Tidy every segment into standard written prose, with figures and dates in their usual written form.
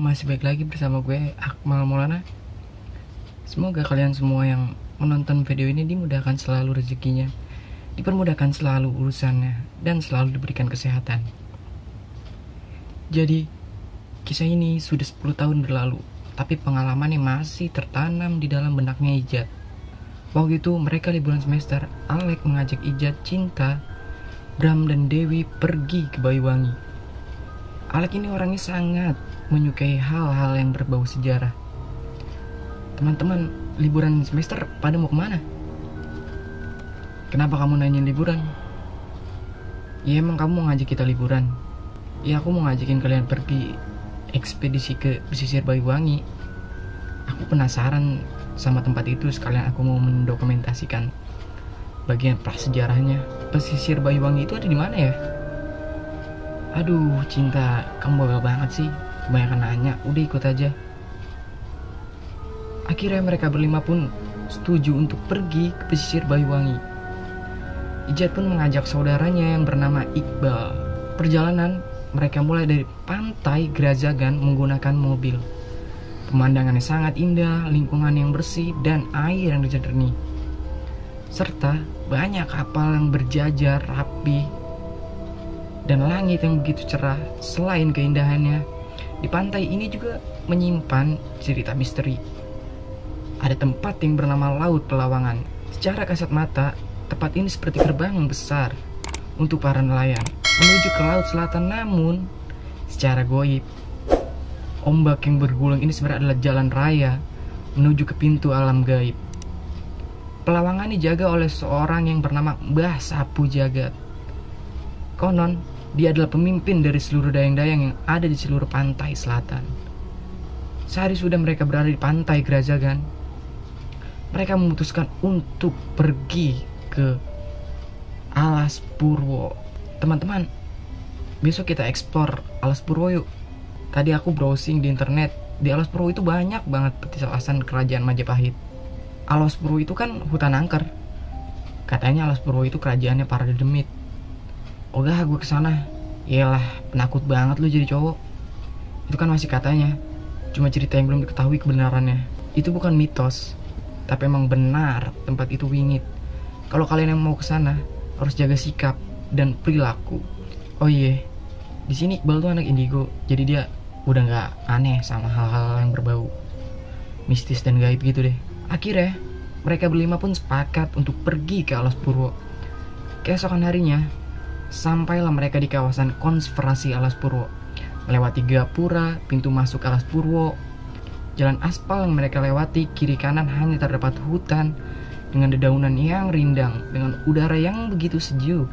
masih baik lagi bersama gue, Akmal Maulana. Semoga kalian semua yang menonton video ini dimudahkan selalu rezekinya, dipermudahkan selalu urusannya, dan selalu diberikan kesehatan. Jadi, kisah ini sudah 10 tahun berlalu, tapi pengalamannya masih tertanam di dalam benaknya Ijat. Waktu itu mereka liburan semester, Alek mengajak Ijat, Cinta, Bram, dan Dewi pergi ke Banyuwangi. Alek ini orangnya sangat menyukai hal-hal yang berbau sejarah. Teman-teman, liburan semester pada mau kemana? Kenapa kamu nanyain liburan? Ya emang kamu mau ngajak kita liburan. Ya aku mau ngajakin kalian pergi ekspedisi ke pesisir Banyuwangi. Aku penasaran sama tempat itu, sekalian aku mau mendokumentasikan bagian prasejarahnya. Pesisir Banyuwangi itu ada di mana ya? Aduh, Cinta, kamu bagal banget sih. Kebanyakan nanya, udah ikut aja. Akhirnya mereka berlima pun setuju untuk pergi ke pesisir Banyuwangi. Ijat pun mengajak saudaranya yang bernama Iqbal. Perjalanan mereka mulai dari pantai Grazagan menggunakan mobil. Pemandangannya sangat indah, lingkungan yang bersih, dan air yang jernih. Serta banyak kapal yang berjajar rapi dan langit yang begitu cerah. Selain keindahannya, di pantai ini juga menyimpan cerita misteri. Ada tempat yang bernama Laut Pelawangan. Secara kasat mata, tempat ini seperti gerbang besar untuk para nelayan menuju ke laut selatan. Namun, secara goib, ombak yang bergulung ini sebenarnya adalah jalan raya menuju ke pintu alam gaib. Pelawangan dijaga oleh seorang yang bernama Mbah Sapu Jagat. Konon, dia adalah pemimpin dari seluruh dayang-dayang yang ada di seluruh pantai selatan. Sehari sudah mereka berada di pantai Grazagan, mereka memutuskan untuk pergi ke Alas Purwo. Teman-teman, besok kita explore Alas Purwo yuk. Tadi aku browsing di internet, di Alas Purwo itu banyak banget petilasan kerajaan Majapahit. Alas Purwo itu kan hutan angker. Katanya Alas Purwo itu kerajaannya para dedemit. Ogah gue kesana. Yelah, penakut banget lu jadi cowok. Itu kan masih katanya, cuma cerita yang belum diketahui kebenarannya. Itu bukan mitos, tapi emang benar tempat itu wingit. Kalau kalian yang mau kesana, harus jaga sikap dan perilaku. Oh iya, di sini Iqbal tuh anak indigo, jadi dia udah nggak aneh sama hal-hal yang berbau mistis dan gaib gitu deh. Akhirnya mereka berlima pun sepakat untuk pergi ke Alas Purwo. Keesokan harinya, sampailah mereka di kawasan konservasi Alas Purwo. Melewati gapura, pintu masuk Alas Purwo, jalan aspal yang mereka lewati, kiri kanan hanya terdapat hutan dengan dedaunan yang rindang, dengan udara yang begitu sejuk.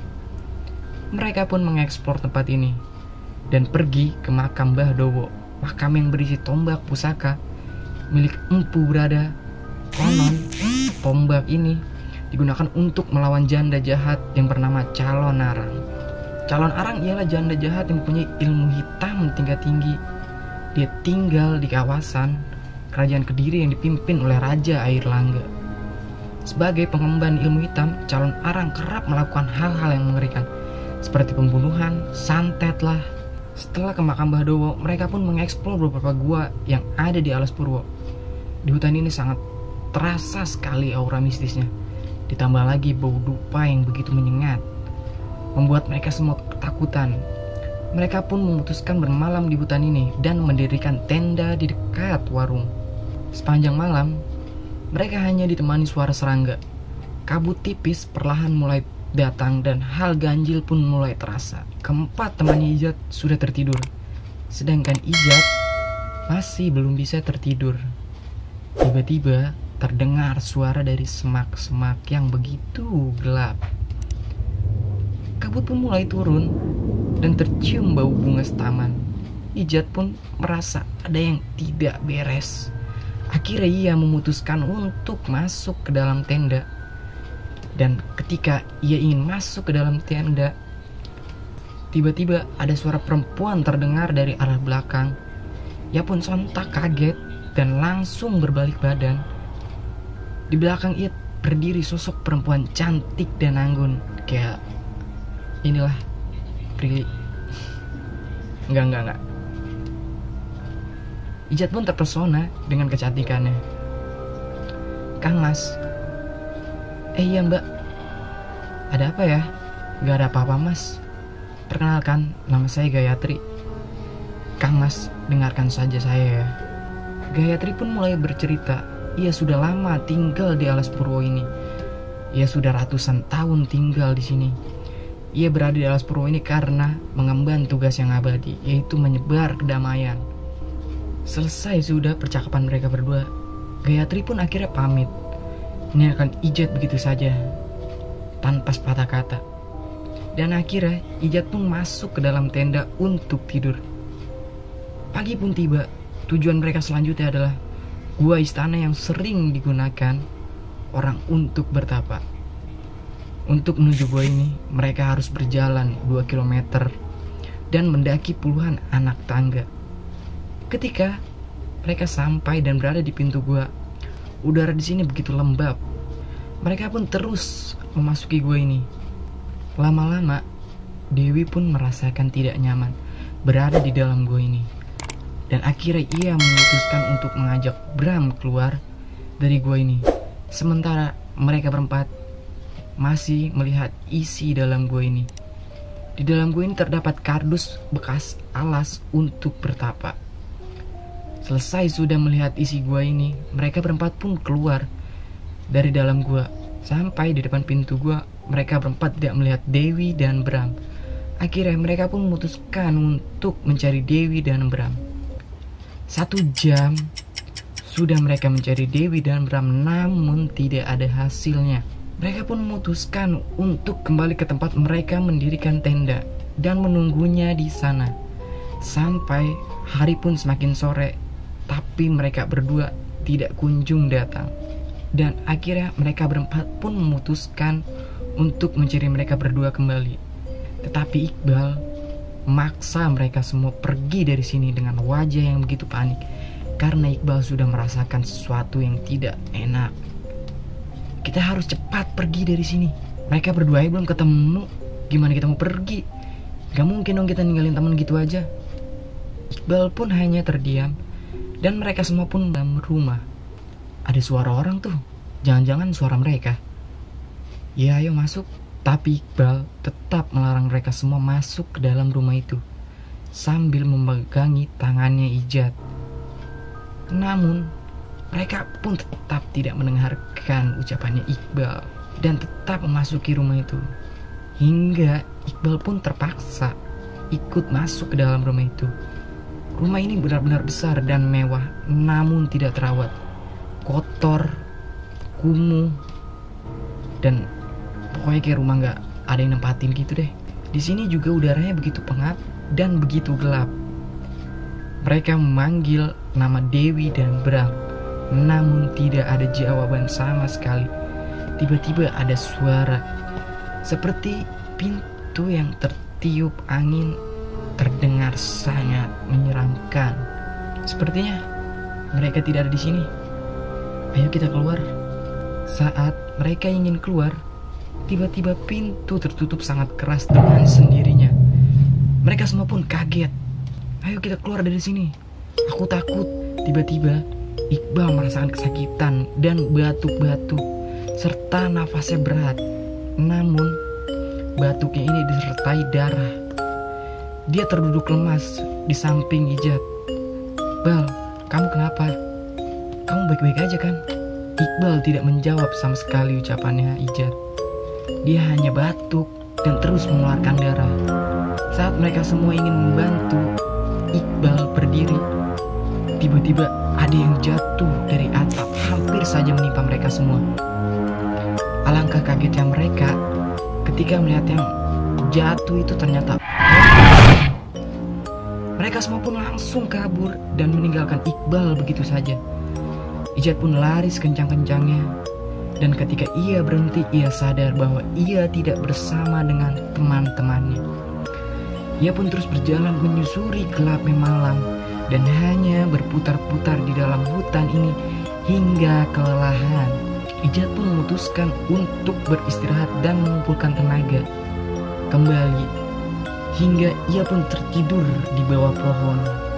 Mereka pun mengeksplor tempat ini dan pergi ke makam Mbah Dowo, makam yang berisi tombak pusaka milik Empu Brada. Konon, tombak ini digunakan untuk melawan janda jahat yang bernama Calon Arang. Calon Arang ialah janda jahat yang mempunyai ilmu hitam tingkat tinggi. Dia tinggal di kawasan kerajaan Kediri yang dipimpin oleh Raja Airlangga. Sebagai pengemban ilmu hitam, Calon Arang kerap melakukan hal-hal yang mengerikan, seperti pembunuhan, santet lah. Setelah ke makam Mbah Dowo, mereka pun mengeksplor beberapa gua yang ada di Alas Purwo. Di hutan ini sangat terasa sekali aura mistisnya. Ditambah lagi bau dupa yang begitu menyengat, membuat mereka semua ketakutan. Mereka pun memutuskan bermalam di hutan ini dan mendirikan tenda di dekat warung. Sepanjang malam, mereka hanya ditemani suara serangga. Kabut tipis perlahan mulai datang dan hal ganjil pun mulai terasa. Keempat temannya Ijat sudah tertidur, sedangkan Ijat masih belum bisa tertidur. Tiba-tiba terdengar suara dari semak-semak yang begitu gelap. Kabut pun mulai turun dan tercium bau bunga setaman. Ijat pun merasa ada yang tidak beres. Akhirnya ia memutuskan untuk masuk ke dalam tenda. Dan ketika ia ingin masuk ke dalam tenda, tiba-tiba ada suara perempuan terdengar dari arah belakang. Ia pun sontak kaget dan langsung berbalik badan. Di belakang ia berdiri sosok perempuan cantik dan anggun. Kayak inilah Prilly. Enggak. Ijat pun terpesona dengan kecantikannya. "Kang Mas." Iya mbak." "Ada apa ya?" "Gak ada apa-apa mas. Perkenalkan, nama saya Gayatri." "Kang Mas, dengarkan saja saya ya." Gayatri pun mulai bercerita. Ia sudah lama tinggal di Alas Purwo ini. Ia sudah ratusan tahun tinggal di sini. Ia berada di Alas Purwo ini karena mengemban tugas yang abadi, yaitu menyebar kedamaian. Selesai sudah percakapan mereka berdua, Gayatri pun akhirnya pamit, meninggalkan Ijat begitu saja, tanpa sepatah kata. Dan akhirnya Ijat pun masuk ke dalam tenda untuk tidur. Pagi pun tiba. Tujuan mereka selanjutnya adalah gua istana yang sering digunakan orang untuk bertapa. Untuk menuju gua ini, mereka harus berjalan 2 km dan mendaki puluhan anak tangga. Ketika mereka sampai dan berada di pintu gua, udara di sini begitu lembab. Mereka pun terus memasuki gua ini. Lama-lama, Dewi pun merasakan tidak nyaman berada di dalam gua ini. Dan akhirnya ia memutuskan untuk mengajak Bram keluar dari gua ini. Sementara mereka berempat masih melihat isi dalam gua ini. Di dalam gua ini terdapat kardus bekas alas untuk bertapa. Selesai sudah melihat isi gua ini, mereka berempat pun keluar dari dalam gua. Sampai di depan pintu gua, mereka berempat tidak melihat Dewi dan Bram. Akhirnya mereka pun memutuskan untuk mencari Dewi dan Bram. 1 jam sudah mereka mencari Dewi dan Bram, namun tidak ada hasilnya. Mereka pun memutuskan untuk kembali ke tempat mereka mendirikan tenda dan menunggunya di sana. Sampai hari pun semakin sore, tapi mereka berdua tidak kunjung datang. Dan akhirnya mereka berempat pun memutuskan untuk mencari mereka berdua kembali. Tetapi Iqbal memaksa mereka semua pergi dari sini dengan wajah yang begitu panik, karena Iqbal sudah merasakan sesuatu yang tidak enak. "Kita harus cepat pergi dari sini. Mereka berdua belum ketemu. Gimana kita mau pergi? Gak mungkin dong kita ninggalin teman gitu aja." Iqbal pun hanya terdiam. Dan mereka semua pun dalam rumah. Ada suara orang tuh. Jangan-jangan suara mereka. "Ya ayo masuk." Tapi Iqbal tetap melarang mereka semua masuk ke dalam rumah itu, sambil memegangi tangannya Ijat. Namun mereka pun tetap tidak mendengarkan ucapannya Iqbal dan tetap memasuki rumah itu. Hingga Iqbal pun terpaksa ikut masuk ke dalam rumah itu. Rumah ini benar-benar besar dan mewah, namun tidak terawat. Kotor, kumuh, dan pokoknya kayak rumah nggak ada yang nempatin gitu deh. Di sini juga udaranya begitu pengap dan begitu gelap. Mereka memanggil nama Dewi dan Bram, namun tidak ada jawaban sama sekali. Tiba-tiba ada suara seperti pintu yang tertiup angin, terdengar sangat menyeramkan. Sepertinya mereka tidak ada di sini. Ayo kita keluar. Saat mereka ingin keluar, tiba-tiba pintu tertutup sangat keras dengan sendirinya. Mereka semua pun kaget. "Ayo kita keluar dari sini. Aku takut." Tiba-tiba Iqbal merasakan kesakitan dan batuk-batuk serta nafasnya berat. Namun batuknya ini disertai darah. Dia terduduk lemas di samping Ijat. "Bal, kamu kenapa? Kamu baik-baik aja kan?" Iqbal tidak menjawab sama sekali ucapannya Ijat. Dia hanya batuk dan terus mengeluarkan darah. Saat mereka semua ingin membantu Iqbal berdiri, tiba-tiba ada yang jatuh dari atap, hampir saja menimpa mereka semua. Alangkah kagetnya mereka ketika melihat yang jatuh itu ternyata mereka semua pun langsung kabur dan meninggalkan Iqbal begitu saja. Ijat pun lari sekencang-kencangnya, dan ketika ia berhenti, ia sadar bahwa ia tidak bersama dengan teman-temannya. Ia pun terus berjalan menyusuri gelapnya malam dan hanya berputar-putar di dalam hutan ini hingga kelelahan. Ijat pun memutuskan untuk beristirahat dan mengumpulkan tenaga kembali, hingga ia pun tertidur di bawah pohon.